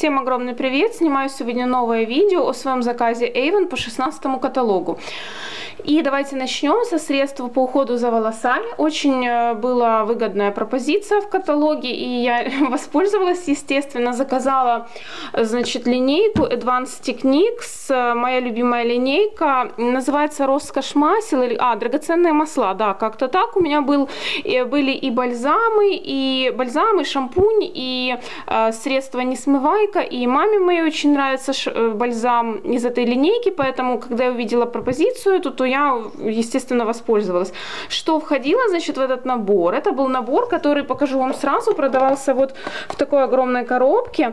Всем огромный привет! Снимаю сегодня новое видео о своем заказе Avon по 16 каталогу. И давайте начнем со средств по уходу за волосами. Очень была выгодная пропозиция в каталоге, и я воспользовалась, естественно, заказала, значит, линейку Advanced Techniques. Моя любимая линейка называется Роскошь масел, или драгоценные масла, да, как-то так. У меня были и бальзамы, шампунь, и средство несмывайка, и маме моей очень нравится бальзам из этой линейки, поэтому, когда я увидела пропозицию, то я, естественно, воспользовалась. Что входило, значит, в этот набор? Это был набор, который, покажу вам сразу, продавался вот в такой огромной коробке.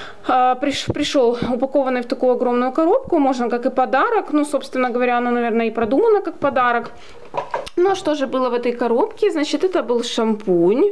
Пришел упакованный в такую огромную коробку, можно как и подарок, ну, собственно говоря, оно, наверное, и продумано как подарок. Ну, что же было в этой коробке? Значит, это был шампунь,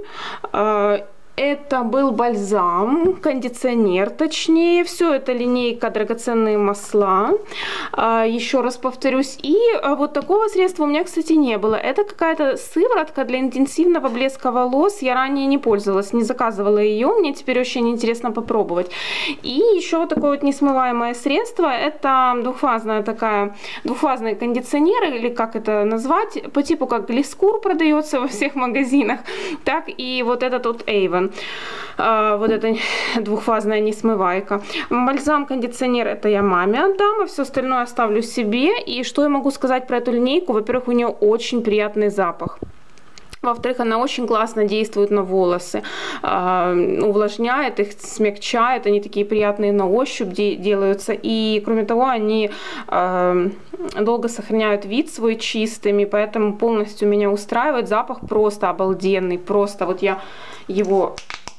это был бальзам, кондиционер, точнее, все это линейка драгоценные масла, еще раз повторюсь, и вот такого средства у меня, кстати, не было. Это какая-то сыворотка для интенсивного блеска волос, я ранее не пользовалась, не заказывала ее, мне теперь очень интересно попробовать. И еще вот такое вот несмываемое средство, это двухфазный кондиционер, или как это назвать, по типу как Глискур продается во всех магазинах, так и вот этот вот Avon. Вот эта двухфазная несмывайка. Бальзам-кондиционер это я маме отдам, а все остальное оставлю себе. И что я могу сказать про эту линейку? Во-первых, у нее очень приятный запах. Во-вторых, она очень классно действует на волосы, увлажняет их, смягчает, они такие приятные на ощупь делаются. И кроме того, они долго сохраняют вид свой чистыми, поэтому полностью меня устраивает. Запах просто обалденный, просто вот я его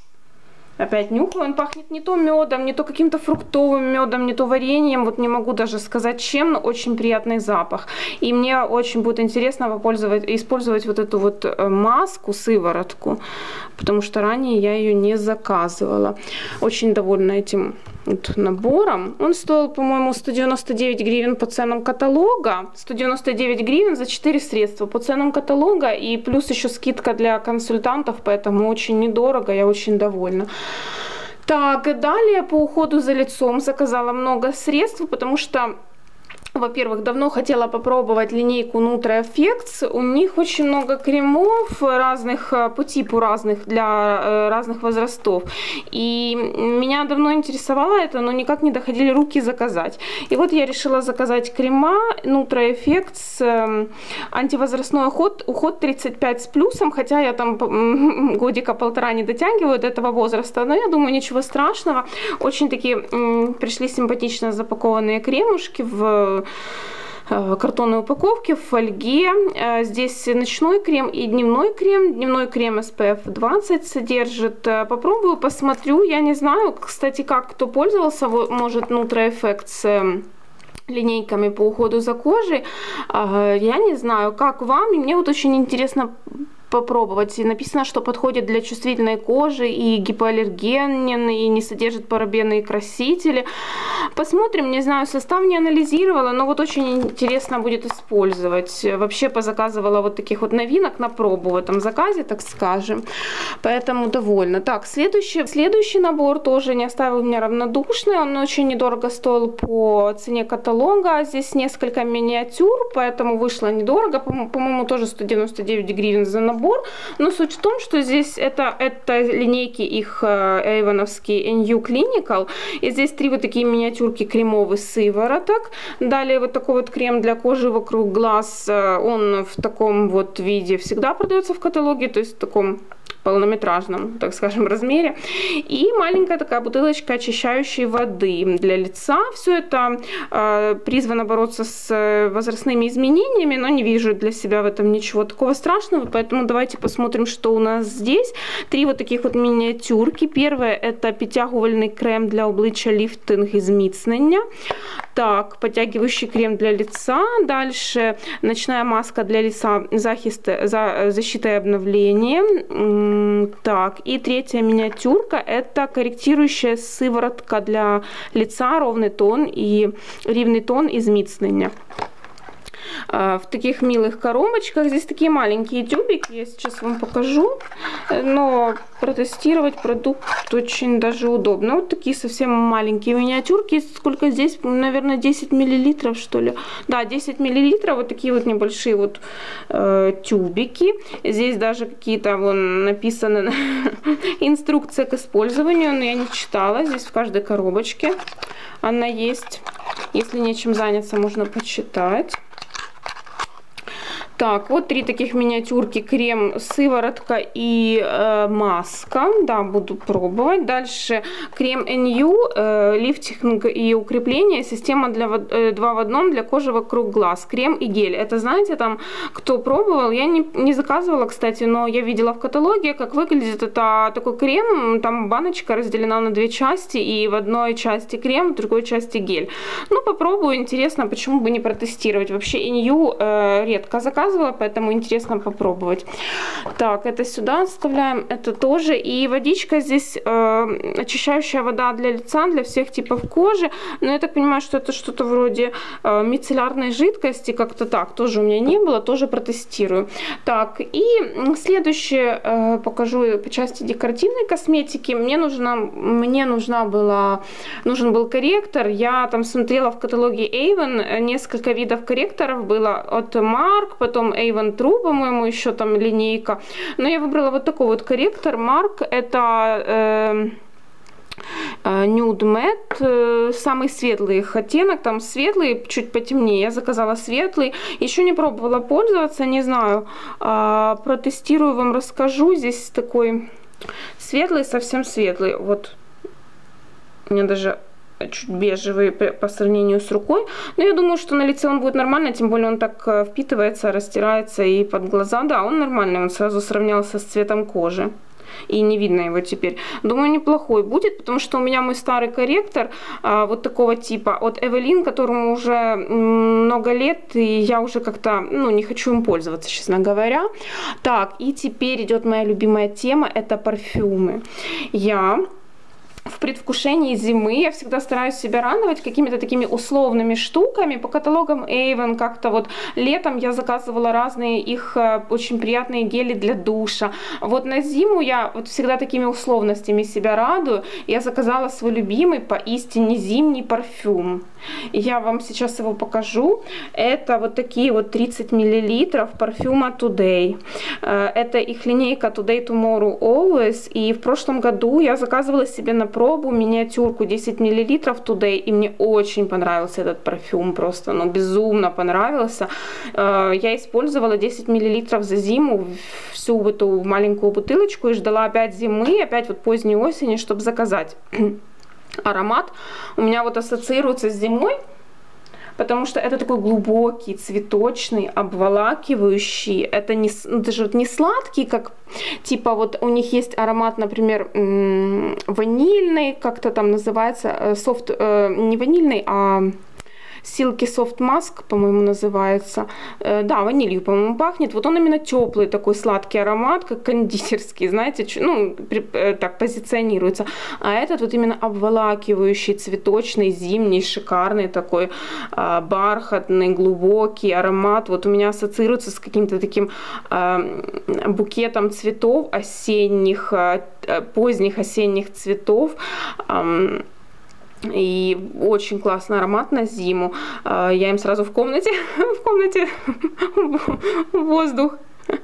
опять нюхаю, он пахнет не то медом, не то каким-то фруктовым медом, не то вареньем, вот не могу даже сказать чем, но очень приятный запах. И мне очень будет интересно использовать вот эту вот маску, сыворотку, потому что ранее я ее не заказывала. Очень довольна этим вот набором. Он стоил, по-моему, 199 гривен по ценам каталога, 199 гривен за 4 средства по ценам каталога, и плюс еще скидка для консультантов, поэтому очень недорого, я очень довольна. Так, далее по уходу за лицом заказала много средств, потому что, во-первых, давно хотела попробовать линейку Nutra Effects. У них очень много кремов разных, по типу разных, для разных возрастов. И меня давно интересовало это, но никак не доходили руки заказать. И вот я решила заказать крема Nutra Effects, антивозрастной уход 35 с плюсом, хотя я там годика полтора не дотягиваю до этого возраста, но я думаю, ничего страшного. Очень такие пришли симпатично запакованные кремушки в картонной упаковке, в фольге. Здесь ночной крем и дневной крем. Дневной крем SPF 20 содержит. Попробую, посмотрю. Я не знаю, кстати, как кто пользовался, может, Nutra Effects линейками по уходу за кожей. Я не знаю, как вам. И мне вот очень интересно попробовать. И написано, что подходит для чувствительной кожи и гипоаллергенен, и не содержит парабены и красители. Посмотрим, не знаю, состав не анализировала, но вот очень интересно будет использовать. Вообще позаказывала вот таких вот новинок на пробу в этом заказе, так скажем. Поэтому довольна. Так, следующий набор тоже не оставил меня равнодушной. Он очень недорого стоил по цене каталога. Здесь несколько миниатюр, поэтому вышло недорого. По-моему, тоже 199 гривен за набор. Но суть в том, что здесь это линейки их эйвоновские NU Clinical. И здесь 3 вот такие миниатюрки кремовых сывороток. Далее вот такой вот крем для кожи вокруг глаз. Он в таком вот виде всегда продается в каталоге, то есть в таком полнометражном, так скажем, размере. И маленькая такая бутылочка очищающей воды для лица. Все это призвано бороться с возрастными изменениями, но не вижу для себя в этом ничего такого страшного, поэтому давайте посмотрим, что у нас здесь. 3 вот таких вот миниатюрки. Первая — это підтягувальний крем для обличчя ліфтинг і зміцнення. Так, подтягивающий крем для лица. Дальше ночная маска для лица, защита и обновление. Так, и третья миниатюрка — это корректирующая сыворотка для лица, ровный тон и зміцнення. в таких милых коробочках. Здесь такие маленькие тюбики, я сейчас вам покажу. Но протестировать продукт очень даже удобно. Вот такие совсем маленькие миниатюрки. Сколько здесь? Наверное, 10 миллилитров, что ли. Да, 10 миллилитров. Вот такие вот небольшие вот тюбики. Здесь даже какие-то вон написаны инструкция к использованию, но я не читала. Здесь в каждой коробочке она есть. Если нечем заняться, можно почитать. Так, вот 3 таких миниатюрки: крем, сыворотка и маска. Да, буду пробовать. Дальше крем NU, лифтинг и укрепление, система для 2 в 1 для кожи вокруг глаз, крем и гель. Это, знаете, там, кто пробовал, я не заказывала, кстати, но я видела в каталоге, как выглядит это такой крем. Там баночка разделена на 2 части, и в одной части крем, в другой части гель. Ну, попробую, интересно, почему бы не протестировать. Вообще NU редко заказываю, поэтому интересно попробовать. Так, это сюда оставляем, это тоже. И водичка здесь очищающая вода для лица, для всех типов кожи. Но я так понимаю, что это что-то вроде мицеллярной жидкости, как-то так. Тоже у меня не было, тоже протестирую. Так, и следующее покажу по части декоративной косметики. Нужен был корректор. Я там смотрела в каталоге Avon, несколько видов корректоров было от Mark, потом Avon True, по-моему, еще там линейка. Но я выбрала вот такой вот корректор Mark. Это Nude Matte, самый светлый их оттенок, там светлый, чуть потемнее. Я заказала светлый. Еще не пробовала пользоваться, не знаю. Протестирую, вам расскажу. Здесь такой светлый, совсем светлый. Вот. У меня даже чуть бежевый по сравнению с рукой. Но я думаю, что на лице он будет нормально, тем более он так впитывается, растирается и под глаза. Да, он нормальный, он сразу сравнялся с цветом кожи. И не видно его теперь. Думаю, неплохой будет, потому что у меня мой старый корректор вот такого типа от Evelyn, которому уже много лет, и я уже как-то, не хочу им пользоваться, честно говоря. Так, и теперь идет моя любимая тема, это парфюмы. Я в предвкушении зимы, я всегда стараюсь себя радовать какими-то такими условными штуками. По каталогам Avon как-то вот летом я заказывала разные их очень приятные гели для душа. Вот на зиму я вот всегда такими условностями себя радую. Я заказала свой любимый поистине зимний парфюм. Я вам сейчас его покажу. Это вот такие вот 30 мл парфюма Today. Это их линейка Today, Tomorrow, Always. И в прошлом году я заказывала себе на пробу миниатюрку 10 мл Today. И мне очень понравился этот парфюм. Просто, безумно понравился. Я использовала 10 мл за зиму, всю эту маленькую бутылочку, и ждала опять зимы, опять вот поздней осени, чтобы заказать. Аромат у меня вот ассоциируется с зимой, потому что это такой глубокий, цветочный, обволакивающий. Это даже вот не сладкий, как типа вот у них есть аромат, например, ванильный, как-то там называется, не ванильный, а Silky Soft Mask, по-моему, называется. Да, ванилью, по-моему, пахнет. Вот он именно теплый, такой сладкий аромат, как кондитерский, знаете, так позиционируется. А этот вот именно обволакивающий, цветочный, зимний, шикарный такой, бархатный, глубокий аромат. Вот у меня ассоциируется с каким-то таким букетом цветов осенних, поздних осенних цветов. И очень классный аромат на зиму. Я им сразу в комнате воздух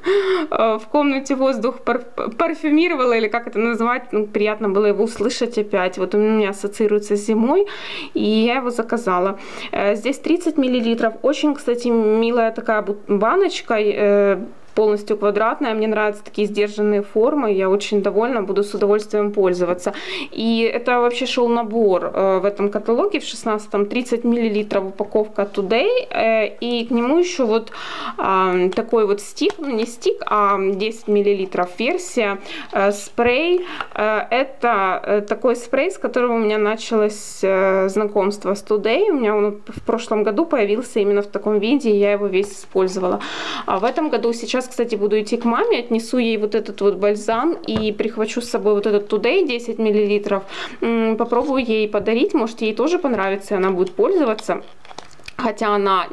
парфюмировала, или как это назвать, приятно было его услышать опять. Вот он у меня ассоциируется с зимой, и я его заказала. Здесь 30 мл. Очень, кстати, милая такая баночка, полностью квадратная. Мне нравятся такие сдержанные формы. Я очень довольна, буду с удовольствием пользоваться. И это вообще шел набор в этом каталоге, в 16-м, 30 мл упаковка Today. И к нему еще вот такой вот стик, не стик, а 10 мл версия, спрей. Это такой спрей, с которого у меня началось знакомство с Today. У меня он в прошлом году появился именно в таком виде, и я его весь использовала. А в этом году сейчас, кстати, буду идти к маме, отнесу ей вот этот вот бальзам и прихвачу с собой вот этот Today 10 мл. Попробую ей подарить, может, ей тоже понравится, и она будет пользоваться. Хотя она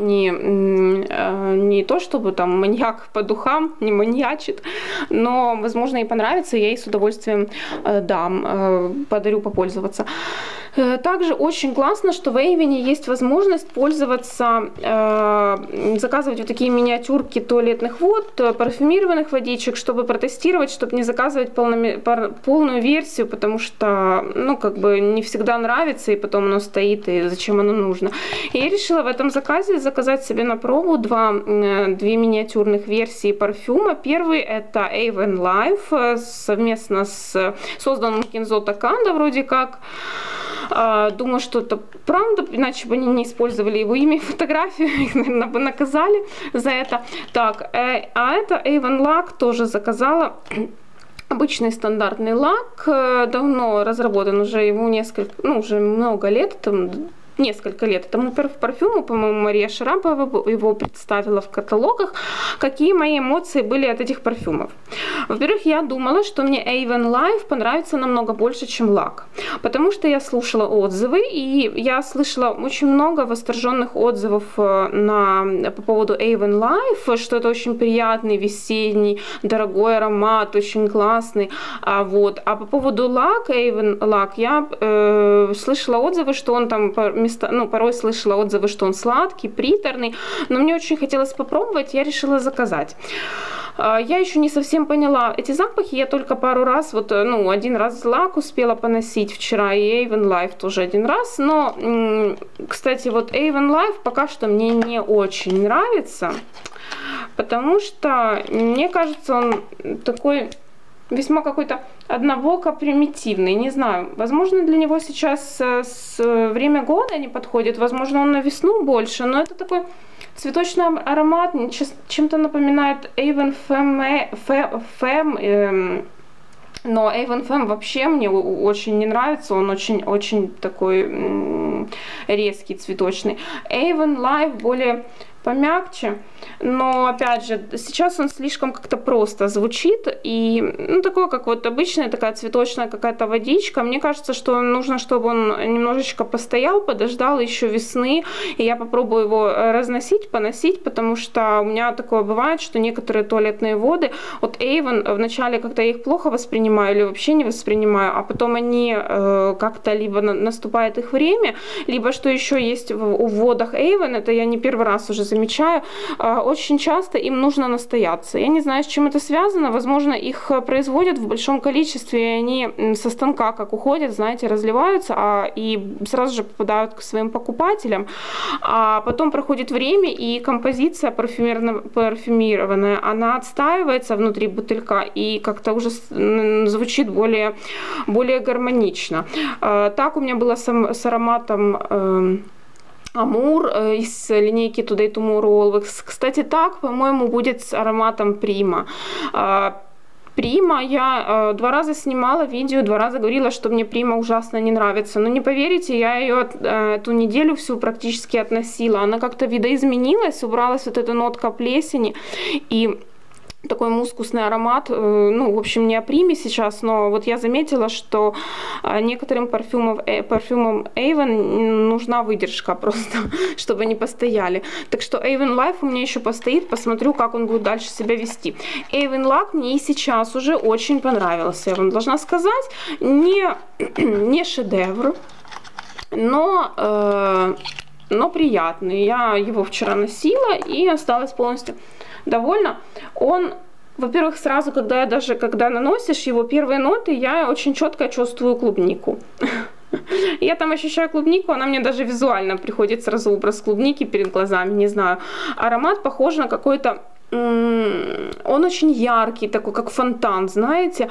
не то чтобы там маньяк по духам, не маньячит, но, возможно, ей понравится, и я ей с удовольствием дам, подарю попользоваться. Также очень классно, что в Avon есть возможность пользоваться, заказывать вот такие миниатюрки туалетных вод, парфюмированных водичек, чтобы протестировать, чтобы не заказывать полную версию, потому что, ну, как бы не всегда нравится, и потом оно стоит, и зачем оно нужно. И я решила в этом заказе заказать себе на пробу две миниатюрных версии парфюма. Первый это Avon Life, совместно с созданным Kenzo Takanda, вроде как. Думаю, что это правда, иначе бы они не использовали его имя и фотографию, их, наверное, бы наказали за это. Так, а это Avon Lac тоже заказала. Обычный стандартный лак, давно разработан, уже ему уже много лет, там, несколько лет этому парфюму, по-моему, Мария Шарапова его представила в каталогах. Какие мои эмоции были от этих парфюмов? Во-первых, я думала, что мне Avon Life понравится намного больше, чем лак, потому что я слушала отзывы, и я слышала очень много восторженных отзывов по поводу Avon Life, что это очень приятный, весенний, дорогой аромат, очень классный. А по поводу Avon Lac я слышала отзывы, что он там порой слышала отзывы, что он сладкий, приторный, но мне очень хотелось попробовать, я решила заказать. Я еще не совсем поняла эти запахи, я только пару раз, один раз лак успела поносить вчера, и Avon Life тоже один раз, но, кстати, Avon Life пока что мне не очень нравится, потому что, мне кажется, он такой весьма какой-то однобоко примитивный, не знаю, возможно, для него сейчас время года не подходит, возможно, он на весну больше, но это такой цветочный аромат, чем-то напоминает Avon Femme, но Avon Femme вообще мне очень не нравится, он очень такой резкий, цветочный. Avon Life более помягче, но опять же сейчас он слишком как-то просто звучит, и такой как обычная такая цветочная какая-то водичка. Мне кажется, что нужно, чтобы он немножечко постоял, подождал еще весны, и я попробую его разносить, поносить, потому что у меня такое бывает, что некоторые туалетные воды от Avon вначале как-то я их плохо воспринимаю или вообще не воспринимаю, а потом они как-то либо наступает их время, либо что еще есть в водах Avon, это я не первый раз уже замечаю, очень часто им нужно настояться. Я не знаю, с чем это связано. Возможно, их производят в большом количестве, и они со станка как уходят, знаете, разливаются, и сразу же попадают к своим покупателям. А потом проходит время, и композиция парфюмированная, она отстаивается внутри бутылька и как-то уже звучит более гармонично. Так у меня было с ароматом Амур из линейки Today Tomorrow Always. Кстати, так, по-моему, будет с ароматом Прима. Прима, я 2 раза снимала видео, 2 раза говорила, что мне Прима ужасно не нравится. Но не поверите, я ее эту неделю всю практически относила. Она как-то видоизменилась, убралась эта нотка плесени, и такой мускусный аромат, в общем, не о Приме сейчас, но я заметила, что некоторым парфюмам Avon нужна выдержка просто, чтобы они постояли. Так что Avon Life у меня еще постоит, посмотрю, как он будет дальше себя вести. Avon Lac мне и сейчас уже очень понравился, я вам должна сказать, не шедевр, но приятный. Я его вчера носила и осталась полностью довольна. Он, во-первых, сразу, когда наносишь его первые ноты, я очень четко чувствую клубнику. Я там ощущаю клубнику, она мне даже визуально приходит сразу образ клубники перед глазами, не знаю. Аромат похож на какой-то, он очень яркий, такой как фонтан, знаете,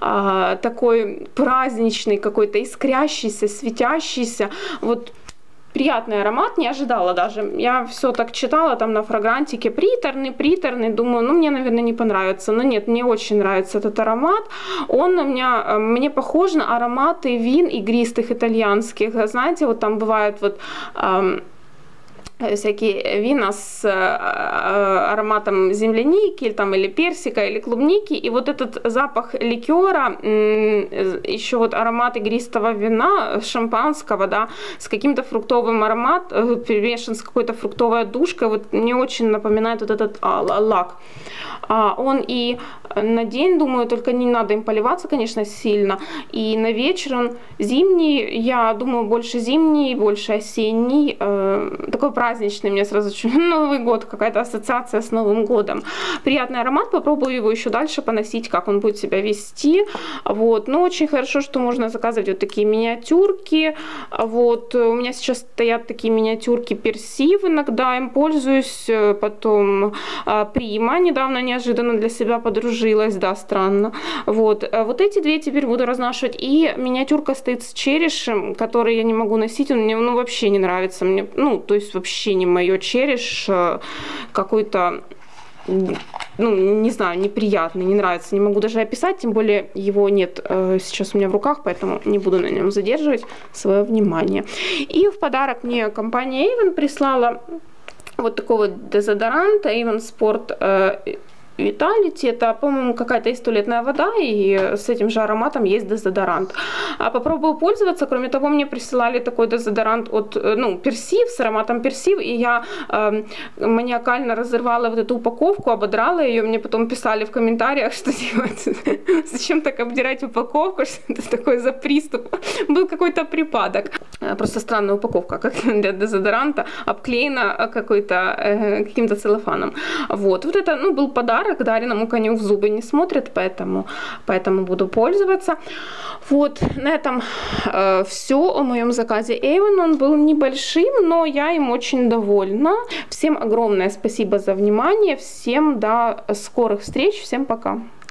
такой праздничный какой-то, искрящийся, светящийся, приятный аромат, не ожидала даже. Я все так читала там на фрагрантике, приторный, думаю, мне, наверное, не понравится. Но нет, мне очень нравится этот аромат. Он мне похож на ароматы вин игристых итальянских. Знаете, там бывают всякие вина с ароматом земляники или персика, или клубники. И вот этот запах ликера, еще вот аромат игристого вина, шампанского, да, с каким-то фруктовым ароматом, перемешан с какой-то фруктовой отдушкой, вот мне очень напоминает вот этот лак. Он и на день, думаю, только не надо им поливаться, конечно, сильно. И на вечер он зимний, я думаю, больше зимний, больше осенний. Такой праздничный, мне сразу Новый год, какая-то ассоциация с Новым годом. Приятный аромат, попробую его еще дальше поносить, как он будет себя вести. Вот. Но очень хорошо, что можно заказывать вот такие миниатюрки. Вот. У меня сейчас стоят такие миниатюрки Персив, иногда им пользуюсь. Потом Прима, недавно неожиданно для себя подружилась, да, странно. Вот. Вот эти две теперь буду разнашивать. И миниатюрка стоит с черешем, который я не могу носить, он мне вообще не нравится. Мне, то есть вообще не мое череш, какой-то, не знаю, неприятный, не нравится, не могу даже описать, тем более его нет сейчас у меня в руках, поэтому не буду на нем задерживать свое внимание. И в подарок мне компания Avon прислала вот такой вот дезодорант Avon Sport Vitality. Это, по-моему, какая-то из туалетная вода, и с этим же ароматом есть дезодорант. Попробую пользоваться. Кроме того, мне присылали такой дезодорант от, Персив, с ароматом Персив, и я маниакально разорвала вот эту упаковку, ободрала ее. Мне потом писали в комментариях, что делать, зачем так обдирать упаковку, что это такое за приступ. Был какой-то припадок. Просто странная упаковка, как для дезодоранта, обклеена каким-то целлофаном. Вот это, был подарок. Дариному коню в зубы не смотрят, поэтому буду пользоваться. Вот, на этом все о моем заказе Avon. Он был небольшим, но я им очень довольна. Всем огромное спасибо за внимание. Всем до скорых встреч. Всем пока.